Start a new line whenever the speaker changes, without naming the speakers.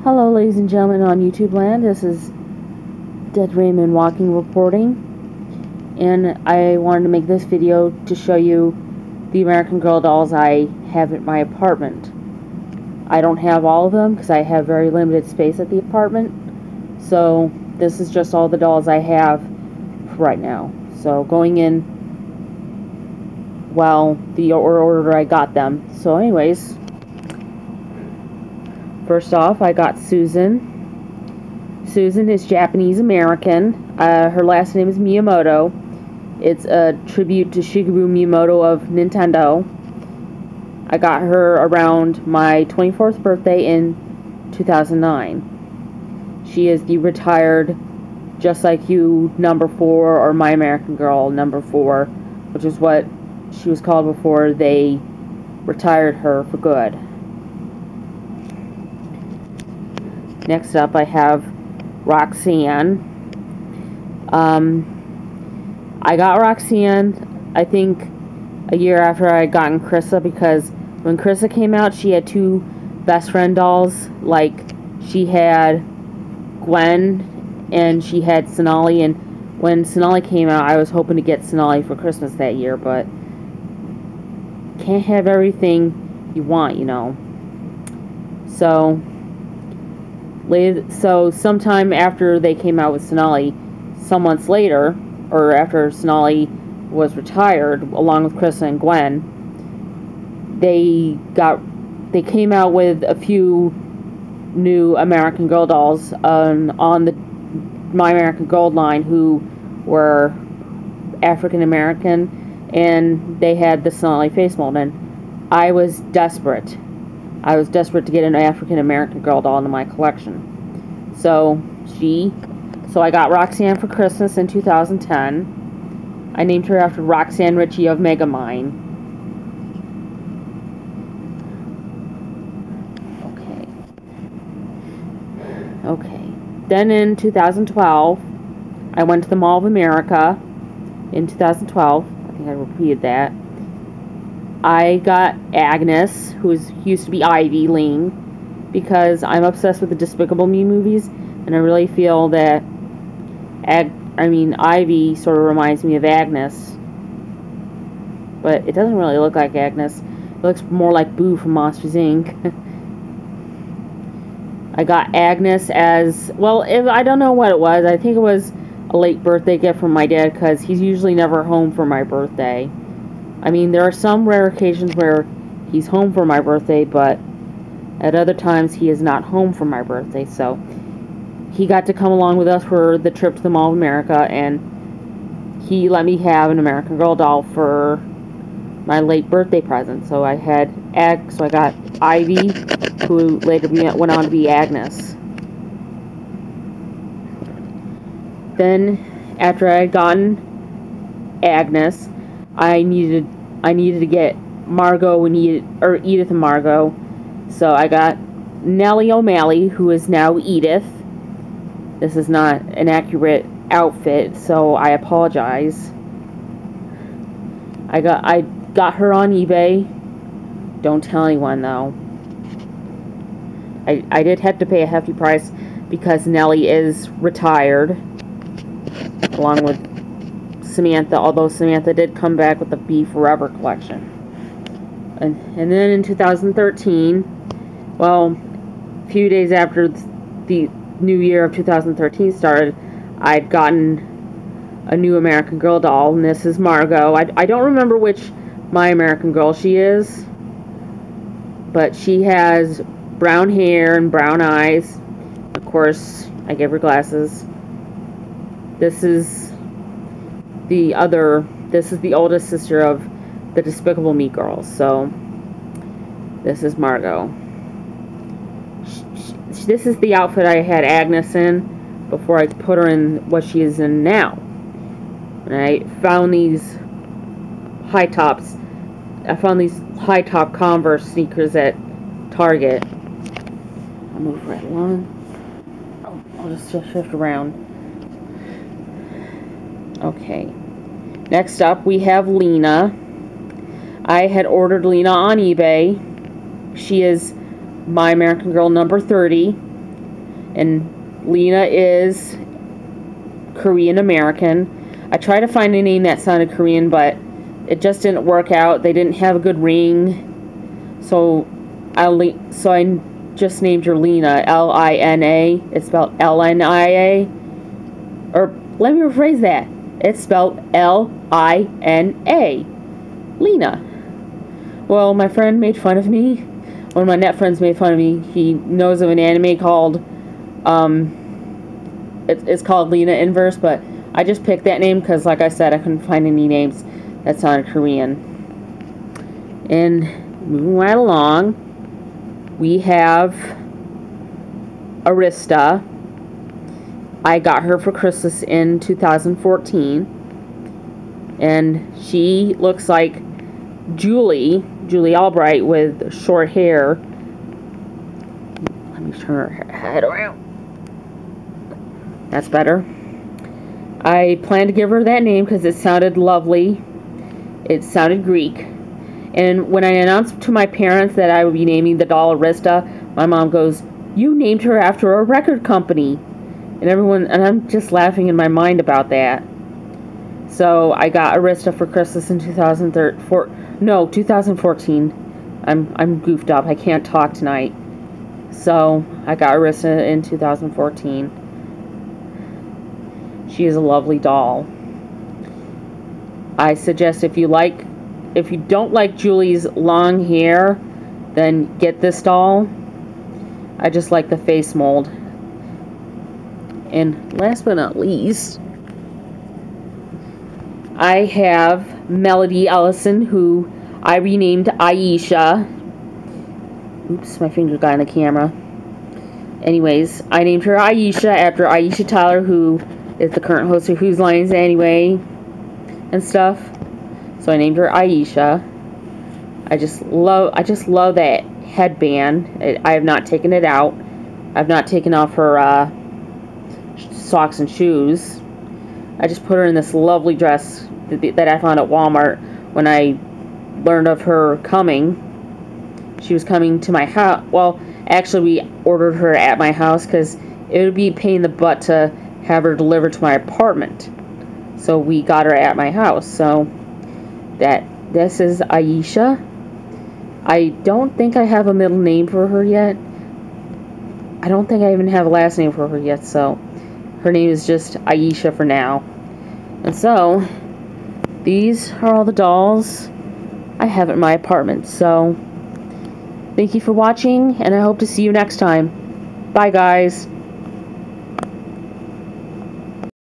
Hello, ladies and gentlemen on YouTube land. This is Dead Raymond Walking reporting, and I wanted to make this video to show you the American Girl dolls I have at my apartment. I don't have all of them because I have very limited space at the apartment, so this is just all the dolls I have right now. So going in, well, the order I got them. So anyways, first off, I got Susan. Susan is Japanese American. Her last name is Miyamoto. It's a tribute to Shigeru Miyamoto of Nintendo. I got her around my 24th birthday in 2009. She is the retired Just Like You number 4, or My American Girl number 4, which is what she was called before they retired her for good. Next up, I have Roxanne. I got Roxanne, I think, a year after I had gotten Krissa, because when Krissa came out, she had two best friend dolls. Like, she had Gwen and she had Sonali, and when Sonali came out, I was hoping to get Sonali for Christmas that year, but can't have everything you want, you know. So sometime after they came out with Sonali, some months later, or after Sonali was retired, along with Krissa and Gwen, they came out with a few new American Girl dolls on the My American Girl line who were African American, and they had the Sonali face mold, and I was desperate. I was desperate to get an African American Girl doll into my collection. So I got Roxanne for Christmas in 2010. I named her after Roxanne Ritchie of Megamind. Okay. Then in 2012, I went to the Mall of America. In 2012, I think I repeated that. I got Agnes, who used to be Ivy Ling, because I'm obsessed with the Despicable Me movies, and I really feel that Ivy sort of reminds me of Agnes, but it doesn't really look like Agnes. It looks more like Boo from Monsters, Inc. I got Agnes as, well, I don't know what it was. I think it was a late birthday gift from my dad, because he's usually never home for my birthday. I mean, there are some rare occasions where he's home for my birthday, but at other times he is not home for my birthday, so he got to come along with us for the trip to the Mall of America, and he let me have an American Girl doll for my late birthday present. So I got Ivy, who later went on to be Agnes. Then, after I had gotten Agnes, I needed to get Margot and Edith and Margot. So I got Nellie O'Malley, who is now Edith. This is not an accurate outfit, so I apologize. I got her on eBay. Don't tell anyone, though. I did have to pay a hefty price because Nellie is retired, along with Samantha, although Samantha did come back with the Be Forever collection. And then in 2013, well, a few days after the new year of 2013 started, I'd gotten a new American Girl doll, and this is Margot. I don't remember which My American Girl she is, but she has brown hair and brown eyes. Of course, I gave her glasses. This is the oldest sister of the Despicable Me girls, so this is Margot. This is the outfit I had Agnes in before I put her in what she is in now. And I found these high top Converse sneakers at Target. I'll move right along. Oh, I'll just shift around. Okay. Next up, we have Lena. I had ordered Lena on eBay. She is My American Girl number 30. And Lena is Korean American. I tried to find a name that sounded Korean, but it just didn't work out. They didn't have a good ring, so I just named her Lena. Lina. It's spelled Lnia. Or let me rephrase that. It's spelled Lina. Lena. Well, my friend made fun of me. One of my net friends made fun of me. He knows of an anime called it's called Lena Inverse, but I just picked that name because, like I said, I couldn't find any names that sounded Korean. And moving right along, we have Arista. I got her for Christmas in 2014. And she looks like Julie Albright with short hair. Let me turn her head around. That's better. I plan to give her that name because it sounded lovely. It sounded Greek. And when I announced to my parents that I would be naming the doll Arista, my mom goes, "You named her after a record company." And I'm just laughing in my mind about that. So I got Arista for Christmas in 2014. I'm goofed up. I can't talk tonight. So I got Arista in 2014. She is a lovely doll. I suggest if you don't like Julie's long hair, then get this doll. I just like the face mold. And last but not least, I have Melody Ellison, who I renamed Aisha. Oops, my finger got in the camera. Anyways, I named her Aisha after Aisha Tyler, who is the current host of Whose Lines Anyway and stuff. So I named her Aisha. I just love that headband. I have not taken it out. I've not taken off her socks and shoes. I just put her in this lovely dress that I found at Walmart when I learned of her coming. She was coming to my house. Well, actually, we ordered her at my house because it would be a pain in the butt to have her delivered to my apartment. So we got her at my house. So this is Aisha. I don't think I have a middle name for her yet. I don't think I even have a last name for her yet. So her name is just Aisha for now. And so these are all the dolls I have in my apartment. So thank you for watching, and I hope to see you next time. Bye, guys.